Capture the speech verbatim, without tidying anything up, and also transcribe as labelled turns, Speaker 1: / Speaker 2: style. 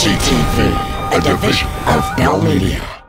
Speaker 1: C T V, a division of Bell Media.